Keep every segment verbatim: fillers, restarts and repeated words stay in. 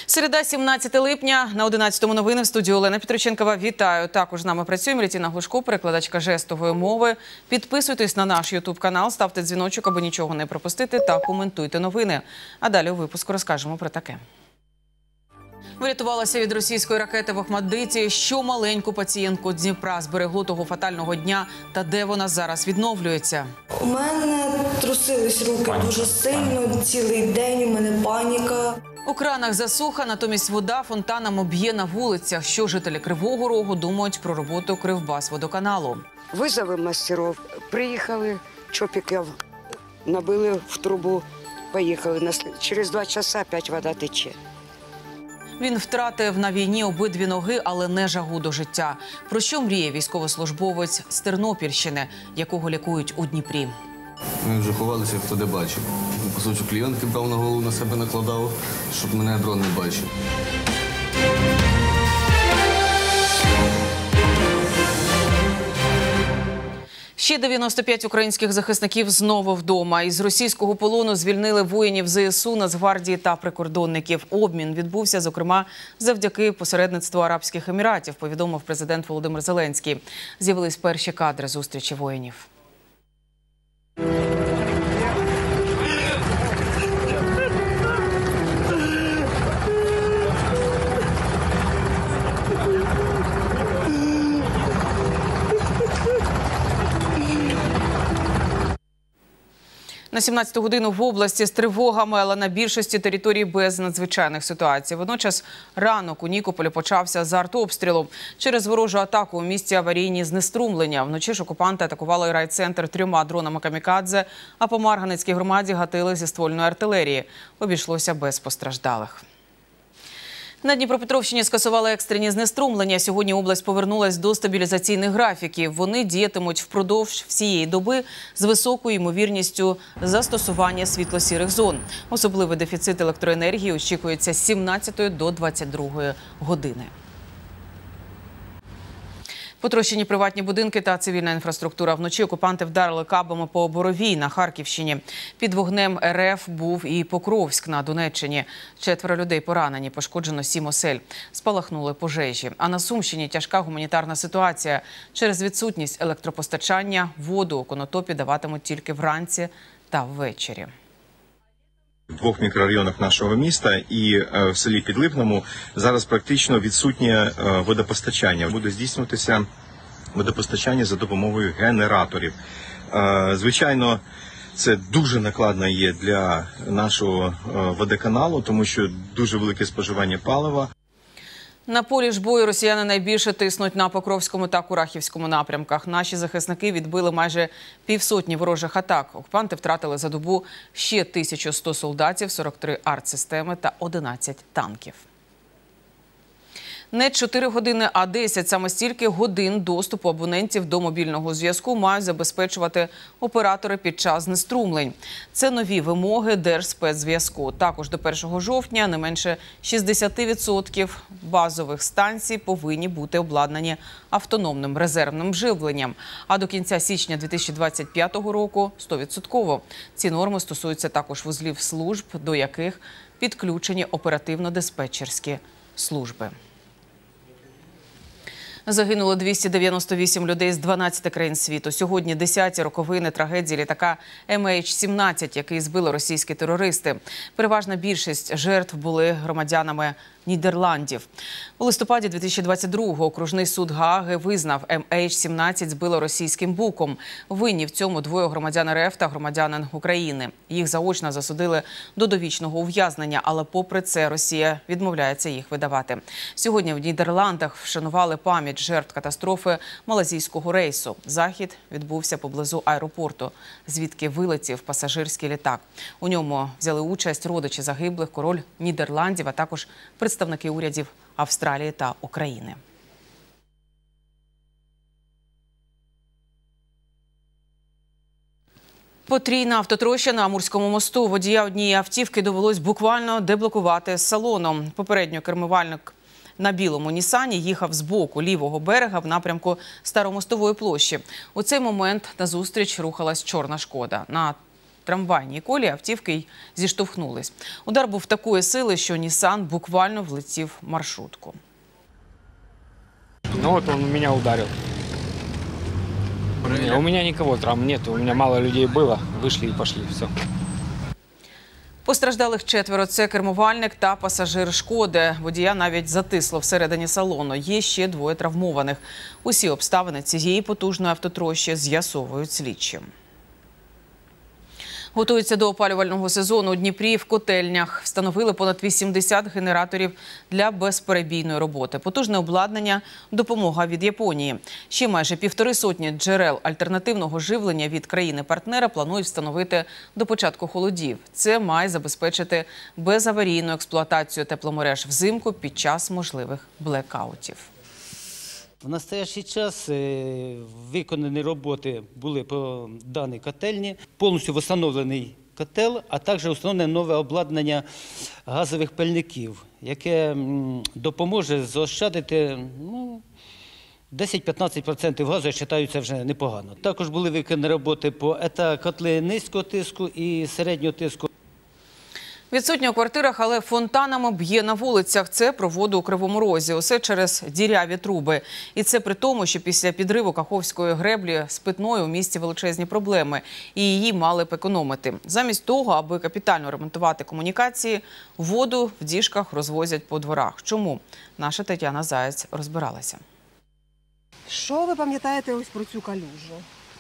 Середа, сімнадцяте липня, на одинадцятому новини в студії Олена Петриченкова. Вітаю. Також з нами працює Мілітіна Глушко, перекладачка жестової мови. Підписуйтесь на наш ютуб-канал, ставте дзвіночок, аби нічого не пропустити, та коментуйте новини. А далі у випуску розкажемо про таке. Врятувалася від російської ракети в Охмаддиті, що маленьку пацієнтку Дніпра зберегло того фатального дня та де вона зараз відновлюється. У мене трусились руки паніка. Дуже сильно, цілий день у мене паніка. У кранах засуха, натомість вода фонтаном об'є на вулицях. Що жителі Кривого Рогу думають про роботу Кривбасводоканалу? Визови майстерів, приїхали, чопіків набили в трубу, поїхали. Через два часа опять вода тече. Він втратив на війні обидві ноги, але не жагу до життя. Про що мріє військовослужбовець з Тернопільщини, якого лікують у Дніпрі? Ми вже ховалися, хто де бачив. Кусочок клієнтки брав на голову, на себе накладав, щоб мене дрон не бачив. Ще дев'яносто п'ять українських захисників знову вдома. Із російського полону звільнили воїнів ЗСУ, Нацгвардії та прикордонників. Обмін відбувся, зокрема, завдяки посередництву Арабських Еміратів, повідомив президент Володимир Зеленський. З'явились перші кадри зустрічі воїнів. На сімнадцяту годину в області з тривогами, але на більшості територій без надзвичайних ситуацій. Водночас ранок у Нікополі почався з артобстрілу. Через ворожу атаку у місті аварійні знеструмлення. Вночі ж окупанти атакували райцентр трьома дронами камікадзе, а по Марганецькій громаді гатили зі ствольної артилерії. Обійшлося без постраждалих. На Дніпропетровщині скасували екстрені знеструмлення. Сьогодні область повернулась до стабілізаційних графіків. Вони діятимуть впродовж всієї доби з високою ймовірністю застосування світло-сірих зон. Особливий дефіцит електроенергії очікується з сімнадцятої до двадцять другої години. Потрощені приватні будинки та цивільна інфраструктура. Вночі окупанти вдарили кабами по Боровій на Харківщині. Під вогнем РФ був і Покровськ на Донеччині. Четверо людей поранені, пошкоджено сім осель. Спалахнули пожежі. А на Сумщині тяжка гуманітарна ситуація. Через відсутність електропостачання воду у Конотопі даватимуть тільки вранці та ввечері. В двох мікрорайонах нашого міста і в селі Підлипному зараз практично відсутнє водопостачання. Буде здійснюватися водопостачання за допомогою генераторів. Звичайно, це дуже накладно є для нашого водоканалу, тому що дуже велике споживання палива. На полі ж бою росіяни найбільше тиснуть на Покровському та Курахівському напрямках. Наші захисники відбили майже півсотні ворожих атак. Окупанти втратили за добу ще тисячу сто солдатів, сорок три артсистеми та одинадцять танків. Не чотири години, а десять. Саме стільки годин доступу абонентів до мобільного зв'язку мають забезпечувати оператори під час знеструмлень. Це нові вимоги Держспецзв'язку. Також до першого жовтня не менше шістдесят відсотків базових станцій повинні бути обладнані автономним резервним живленням. А до кінця січня дві тисячі двадцять п'ятого року – сто відсотків. Ці норми стосуються також вузлів служб, до яких підключені оперативно-диспетчерські служби. Загинуло двісті дев'яносто вісім людей з дванадцяти країн світу. Сьогодні десяті роковини трагедії літака Ем Ейч сімнадцять, який збили російські терористи. Переважна більшість жертв були громадянами Нідерландів. У листопаді дві тисячі двадцять другого окружний суд Гааги визнав, Ем Ейч сімнадцять збило російським буком. Винні в цьому двоє громадян РФ та громадянин України. Їх заочно засудили до довічного ув'язнення, але попри це Росія відмовляється їх видавати. Сьогодні в Нідерландах вшанували пам'ять жертв катастрофи малайзійського рейсу. Захід відбувся поблизу аеропорту, звідки вилетів пасажирський літак. У ньому взяли участь родичі загиблих, король Нідерландів, а також представники урядів Австралії та України. Потрійна автотроща на Амурському мосту. Водія однієї автівки довелось буквально деблокувати з салону. Попередньо кермувальник на білому Нісані їхав з боку лівого берега в напрямку Старомостової площі. У цей момент назустріч рухалась чорна Шкода. На трамвайній колії автівки й зіштовхнулись. Удар був такої сили, що Нісан буквально влетів в маршрутку. Ну вот он меня ударил. Не, у меня никого травм нет, у меня мало людей было, вышли и пошли, все. Постраждалих четверо – це кермувальник та пасажир «Шкоди». Водія навіть затисло всередині салону. Є ще двоє травмованих. Усі обставини цієї потужної автотрощі з'ясовують слідчі. Готуються до опалювального сезону у Дніпрі в котельнях. Встановили понад вісімдесят генераторів для безперебійної роботи. Потужне обладнання – допомога від Японії. Ще майже півтори сотні джерел альтернативного живлення від країни-партнера планують встановити до початку холодів. Це має забезпечити безаварійну експлуатацію тепломереж взимку під час можливих блекаутів. В настоящий час виконані роботи були по даній котельні. Повністю встановлений котел, а також встановлене нове обладнання газових пальників, яке допоможе заощадити ну, десять-п'ятнадцять відсотків газу, я вважаю, це вже непогано. Також були виконані роботи по це котли низького тиску і середнього тиску. Відсутні у квартирах, але фонтанами б'є на вулицях. Це про воду у Кривому Розі. Усе через діряві труби. І це при тому, що після підриву Каховської греблі з питною у місті величезні проблеми. І її мали б економити. Замість того, аби капітально ремонтувати комунікації, воду в діжках розвозять по дворах. Чому? Наша Тетяна Заєць розбиралася. Що ви пам'ятаєте ось про цю калюжу?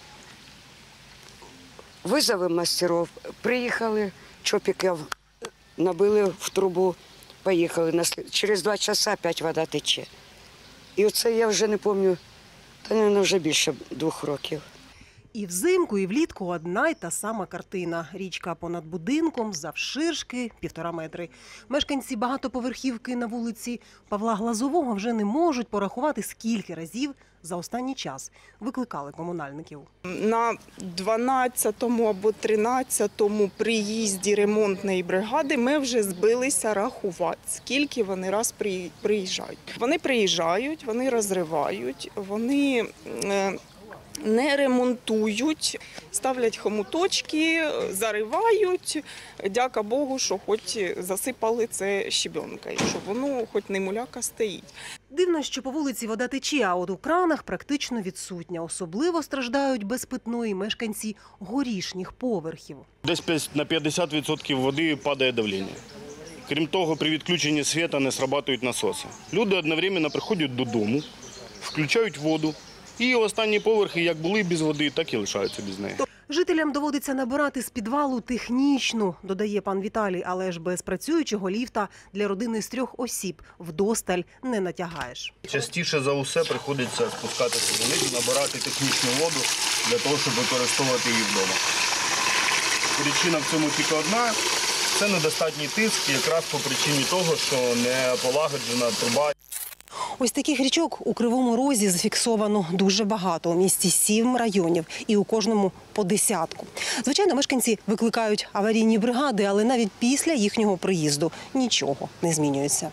Визови мастерів, приїхали, чопіків набили в трубу, поїхали. Через два часа опять вода тече. І оце я вже не пам'ятаю, та, мабуть, вже більше двох років. І взимку, і влітку одна й та сама картина. Річка понад будинком, завширшки, півтора метри. Мешканці багатоповерхівки на вулиці Павла Глазового вже не можуть порахувати, скільки разів за останній час викликали комунальників. На дванадцятому або тринадцятому приїзді ремонтної бригади ми вже збилися рахувати, скільки вони раз приїжджають. Вони приїжджають, вони розривають, вони не ремонтують, ставлять хомуточки, заривають. Дяка Богу, що хоч засипали це щебенкою, щоб воно хоч не муляка стоїть. Дивно, що по вулиці вода тече, а от у кранах практично відсутня. Особливо страждають без питної мешканці горішніх поверхів. Десь на п'ятдесят відсотків води падає давлення. Крім того, при відключенні світу не срабатують насоси. Люди одновременно приходять додому, включають воду. І останні поверхи, як були без води, так і лишаються без неї. Жителям доводиться набирати з підвалу технічну, додає пан Віталій, але ж без працюючого ліфта для родини з трьох осіб вдосталь не натягаєш. Частіше за усе приходиться спускатися вниз, набирати технічну воду для того, щоб використовувати її вдома. Причина в цьому тільки одна – це недостатній тиск, якраз по причині того, що не полагоджена труба. Ось таких річок у Кривому Розі зафіксовано дуже багато. У місті сім районів і у кожному по десятку. Звичайно, мешканці викликають аварійні бригади, але навіть після їхнього приїзду нічого не змінюється.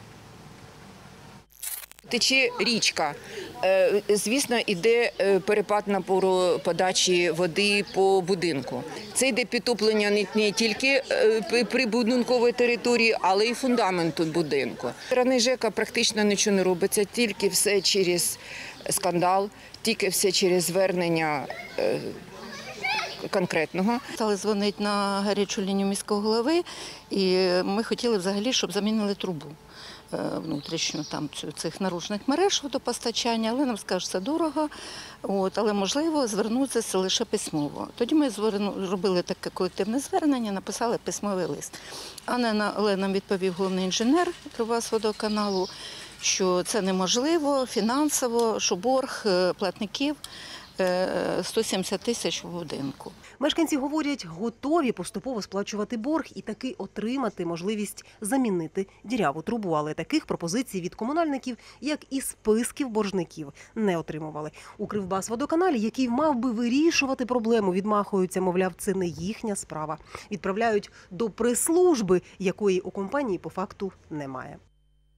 Тече річка. Звісно, йде перепад напору подачі води по будинку. Це йде підтоплення не тільки прибудинкової території, але й фундаменту будинку. Сторони ЖЕКа практично нічого не робиться, тільки все через скандал, тільки все через звернення конкретного. Стали дзвонити на гарячу лінію міського голови, і ми хотіли взагалі, щоб замінили трубу внутрішню там цих наружних мереж водопостачання, але нам скажуть, це дорого, от, але можливо звернутися лише письмово. Тоді ми зробили таке колективне звернення, написали письмовий лист. Але нам відповів головний інженер Кривбасводоканалу, що це неможливо фінансово, що борг платників сто сімдесят тисяч у будинку. Мешканці говорять, готові поступово сплачувати борг і таки отримати можливість замінити діряву трубу. Але таких пропозицій від комунальників, як і списків боржників, не отримували. У Кривбасводоканалі, який мав би вирішувати проблему, відмахуються, мовляв, це не їхня справа. Відправляють до прес-служби, якої у компанії по факту немає.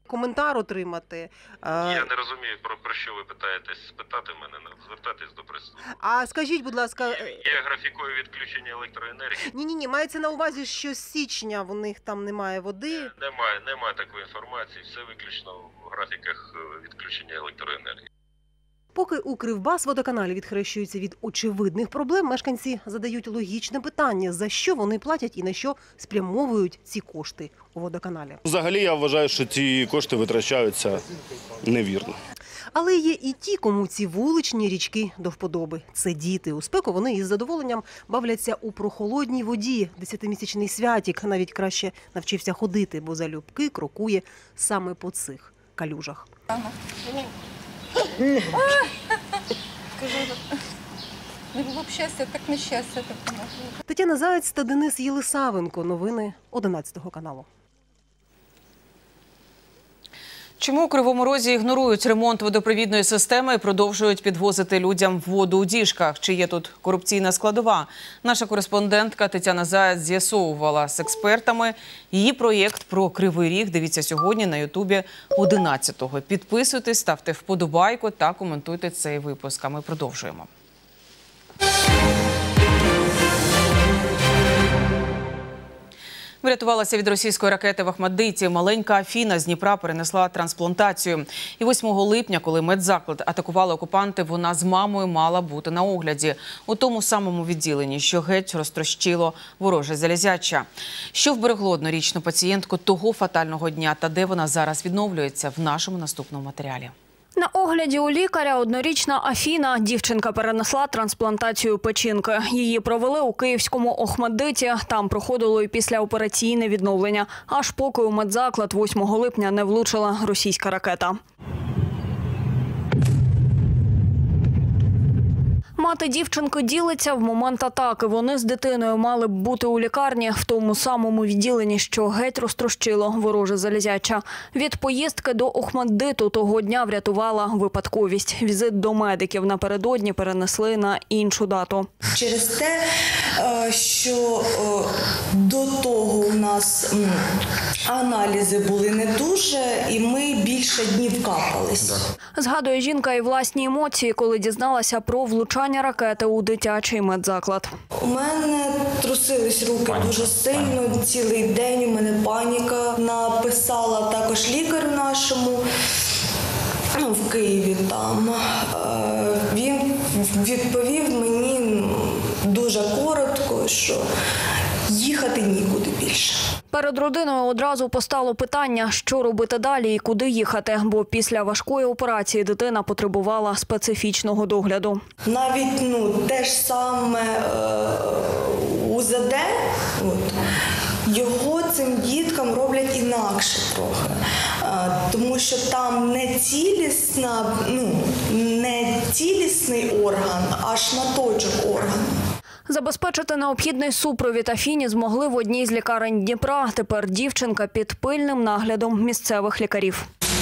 коментар отримати. Я не розумію, про, про що ви питаєтесь спитати мене, звертатись до прес-служби. А скажіть, будь ласка... Є графікою відключення електроенергії? Ні-ні-ні, мається на увазі, що з січня в них там немає води. Немає, немає такої інформації, все виключно в графіках відключення електроенергії. Поки у Кривбасводоканалі відхрещуються від очевидних проблем, мешканці задають логічне питання, за що вони платять і на що спрямовують ці кошти у водоканалі. Взагалі я вважаю, що ці кошти витрачаються невірно. Але є і ті, кому ці вуличні річки до вподоби. Це діти. У спеку вони із задоволенням бавляться у прохолодній воді. Десятимісячний Святік навіть краще навчився ходити, бо залюбки крокує саме по цих калюжах. Не було б щастя, так нещастя. Тетяна Заєць та Денис Єлисавенко. Новини одинадцятого каналу. Чому у Кривому Розі ігнорують ремонт водопровідної системи і продовжують підвозити людям воду у діжках? Чи є тут корупційна складова? Наша кореспондентка Тетяна Заєць з'ясовувала з експертами. Її проєкт про Кривий Ріг дивіться сьогодні на Ютубі одинадцятого. Підписуйтесь, ставте вподобайку та коментуйте цей випуск. А ми продовжуємо. Врятувалася від російської ракети в Охмаддиті. Маленька Афіна з Дніпра перенесла трансплантацію. І восьмого липня, коли медзаклад атакували окупанти, вона з мамою мала бути на огляді. У тому самому відділенні, що геть розтрощило вороже залізяча. Що вберегло однорічну пацієнтку того фатального дня та де вона зараз відновлюється в нашому наступному матеріалі. На огляді у лікаря однорічна Афіна. Дівчинка перенесла трансплантацію печінки. Її провели у київському Охмаддиті. Там проходило і післяопераційне відновлення. Аж поки у медзаклад восьмого липня не влучила російська ракета. Мати дівчинки ділиться в момент атаки. Вони з дитиною мали б бути у лікарні в тому самому відділенні, що геть розтрощило вороже залізяча. Від поїздки до Охмаддиту того дня врятувала випадковість. Візит до медиків напередодні перенесли на іншу дату. Через те, що до того у нас аналізи були не дуже, і ми більше днів капались. Згадує жінка і власні емоції, коли дізналася про влучання ракети у дитячий медзаклад. У мене трусились руки дуже сильно, цілий день у мене паніка. Написала також лікарю нашому, ну, в Києві там. Він відповів мені дуже коротко, що їхати нікуди більше. Перед родиною одразу постало питання, що робити далі і куди їхати, бо після важкої операції дитина потребувала специфічного догляду. Навіть ну, те ж саме е, УЗД, от, його цим діткам роблять інакше трохи, е, тому що там не цілісна, ну, не цілісний орган, а шматочок органу. Забезпечити необхідний супровід Афіні змогли в одній з лікарень Дніпра. Тепер дівчинка під пильним наглядом місцевих лікарів.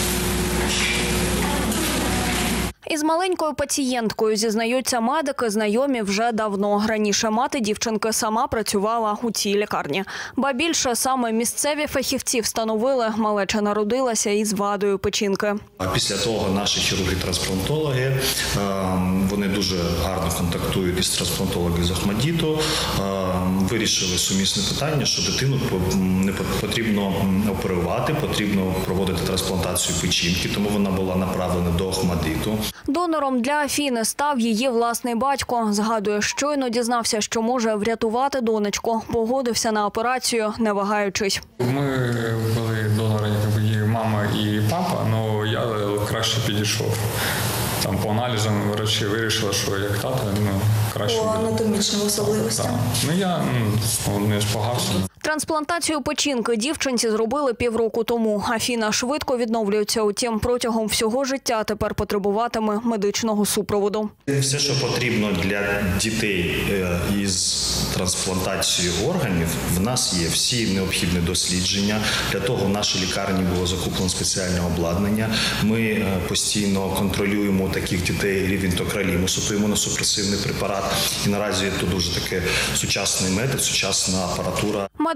Із маленькою пацієнткою, зізнаються медики, знайомі вже давно. Раніше мати дівчинки сама працювала у цій лікарні. Ба більше, саме місцеві фахівці встановили, малеча народилася із вадою печінки. Після того наші хірурги-трансплантологи, вони дуже гарно контактують із трансплантологами з Охмаддиту, вирішили сумісне питання, що дитину не потрібно оперувати, потрібно проводити трансплантацію печінки, тому вона була направлена до Охмаддиту. Донором для Афіни став її власний батько. Згадує, щойно дізнався, що може врятувати донечку. Погодився на операцію, не вагаючись. Ми були донори, її мама і папа, але я краще підійшов. Там по аналізам врачі вирішили, що як тато, ну, краще. По анатомічним особливостям. Ну, я ну, не спогався. Трансплантацію печінки дівчинці зробили півроку тому. Афіна швидко відновлюється, утім протягом всього життя тепер потребуватиме медичного супроводу. Все, що потрібно для дітей із трансплантацією органів, в нас є всі необхідні дослідження. Для того в нашій лікарні було закуплено спеціальне обладнання. Ми постійно контролюємо у таких дітей рівень токралімусу, то імуносупресивний препарат. І наразі це дуже таке сучасний метод, сучасна апаратура.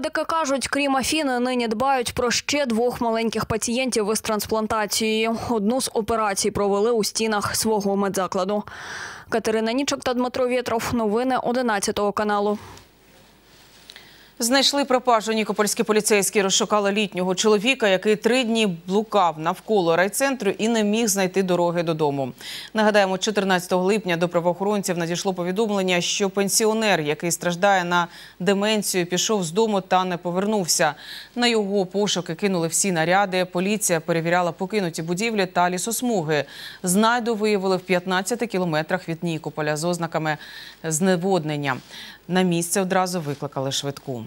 Медики кажуть, крім Афіни, нині дбають про ще двох маленьких пацієнтів із трансплантацією. Одну з операцій провели у стінах свого медзакладу. Катерина Нічок та Дмитро Вєтров. Новини одинадцятого каналу. Знайшли пропажу. Нікопольські поліцейські розшукали літнього чоловіка, який три дні блукав навколо райцентру і не міг знайти дороги додому. Нагадаємо, чотирнадцятого липня до правоохоронців надійшло повідомлення, що пенсіонер, який страждає на деменцію, пішов з дому та не повернувся. На його пошуки кинули всі наряди. Поліція перевіряла покинуті будівлі та лісосмуги. Знайду виявили в п'ятнадцяти кілометрах від Нікополя з ознаками зневоднення. На місце одразу викликали швидку.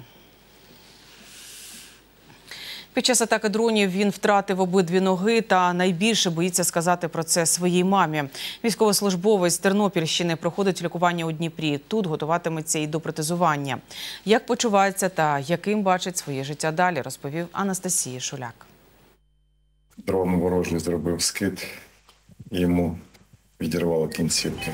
Під час атаки дронів він втратив обидві ноги та найбільше боїться сказати про це своїй мамі. Військовослужбовець Тернопільщини проходить лікування у Дніпрі. Тут готуватиметься і до протезування. Як почувається та яким бачить своє життя далі, розповів Анастасія Шуляк. Дрон ворожий зробив скид, і йому відірвало кінцівки.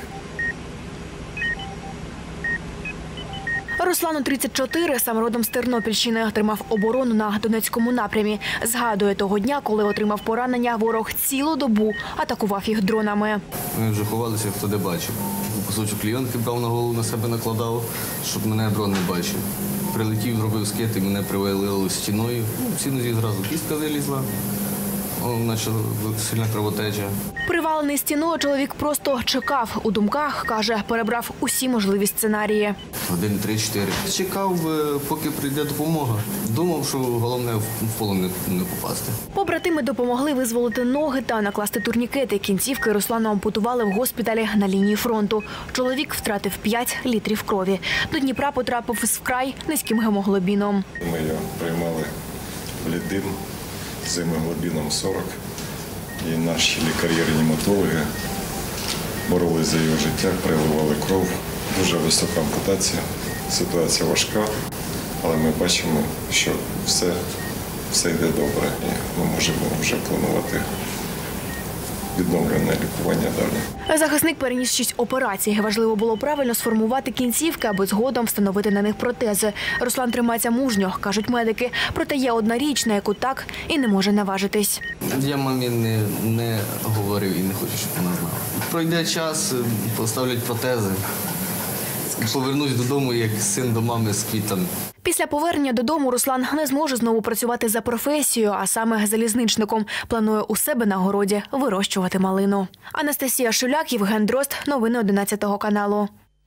Руслану тридцять чотири, сам родом з Тернопільщини, тримав оборону на Донецькому напрямі. Згадує того дня, коли отримав поранення, ворог цілу добу атакував їх дронами. Ми вже ховалися, хто де бачив. Кусочок клійонки брав на голову, на себе накладав, щоб мене дрон не бачив. Прилетів, зробив скид і мене привалило стіною. Всі нозі зразу кістка вилізла. Почала сильна кровотеча. Привалений стіною, чоловік просто чекав. У думках, каже, перебрав усі можливі сценарії. Годин три-чотири. Чекав, поки прийде допомога. Думав, що головне в полон не попасти. Побратими допомогли визволити ноги та накласти турнікети. Кінцівки Руслану ампутували в госпіталі на лінії фронту. Чоловік втратив п'ять літрів крові. До Дніпра потрапив з вкрай низьким гемоглобіном. Ми його приймали в Лідин з гемоглобіном сорок. І наші лікарі-реаніматологи боролись за його життя, переливали кров. Дуже висока ампутація, ситуація важка, але ми бачимо, що все, все йде добре. І ми можемо вже планувати відновлене лікування далі. Захисник переніс шість операцій. Важливо було правильно сформувати кінцівки, аби згодом встановити на них протези. Руслан тримається мужньо, кажуть медики. Проте є одна річ, на яку так і не може наважитись. Я мамі не, не говорив і не хочу, щоб вона знала. Пройде час, поставлять протези. Повернусь додому, як син до мами з квітами. Після повернення додому Руслан не зможе знову працювати за професією, а саме залізничником. Планує у себе на городі вирощувати малину. Анастасія Шуляк, Євген Дрозд. Новини одинадцятого каналу.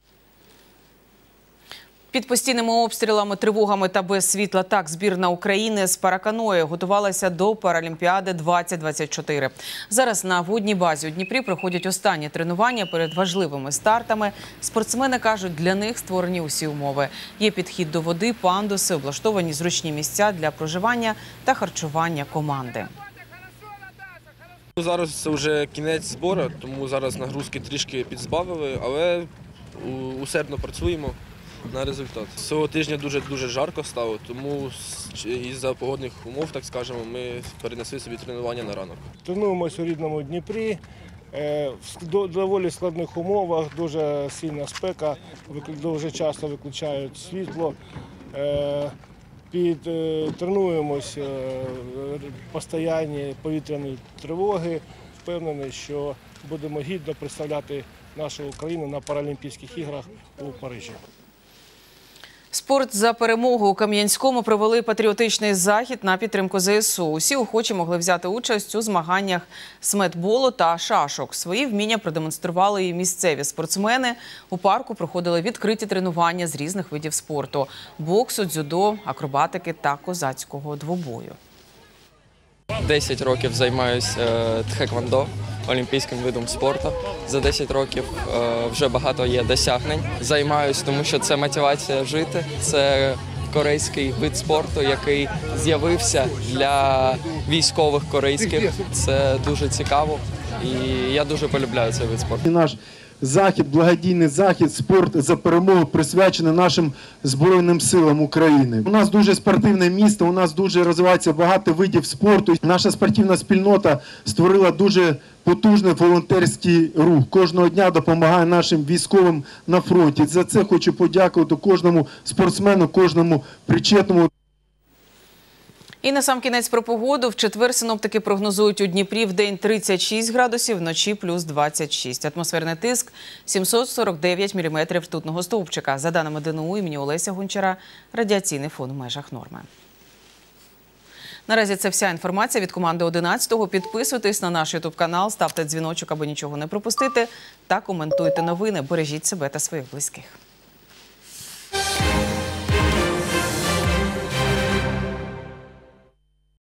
Під постійними обстрілами, тривогами та без світла так збірна України з параканої готувалася до Паралімпіади двадцять двадцять чотири. Зараз на водній базі у Дніпрі проходять останні тренування перед важливими стартами. Спортсмени кажуть, для них створені усі умови. Є підхід до води, пандуси, облаштовані зручні місця для проживання та харчування команди. Зараз це вже кінець збору, тому зараз нагрузки трішки підзбавили, але усердно працюємо на результат. Цього тижня дуже-дуже жарко стало, тому із-за погодних умов, так скажемо, ми перенесли собі тренування на ранок. Тренуємося у рідному Дніпрі, в доволі складних умовах, дуже сильна спека, дуже часто виключають світло. Під, тренуємось постійні повітряні тривоги. Впевнений, що будемо гідно представляти нашу Україну на Паралімпійських іграх у Парижі. Спорт за перемогу. У Кам'янському провели патріотичний захід на підтримку зе ес у. Усі охочі могли взяти участь у змаганнях з метболу та шашок. Свої вміння продемонстрували і місцеві спортсмени. У парку проходили відкриті тренування з різних видів спорту – боксу, дзюдо, акробатики та козацького двобою. десять років займаюся тхеквондо, олімпійським видом спорту. За десять років вже багато є досягнень. Займаюся, тому що це мотивація жити. Це корейський вид спорту, який з'явився для військових корейських. Це дуже цікаво і я дуже полюбляю цей вид спорту. Наш захід, благодійний захід, спорт за перемогу присвячений нашим Збройним силам України. У нас дуже спортивне місто, у нас дуже розвивається багато видів спорту. Наша спортивна спільнота створила дуже потужний волонтерський рух. Кожного дня допомагає нашим військовим на фронті. За це хочу подякувати кожному спортсмену, кожному причетному. І на сам кінець про погоду. В четвер синоптики прогнозують у Дніпрі в день тридцять шість градусів, вночі плюс двадцять шість. Атмосферний тиск сімсот сорок дев'ять міліметрів ртутного стовпчика. За даними Д Н У імені Олеся Гончара, радіаційний фон в межах норми. Наразі це вся інформація від команди одинадцятого. Підписуйтесь на наш ютуб-канал, ставте дзвіночок, аби нічого не пропустити, та коментуйте новини. Бережіть себе та своїх близьких.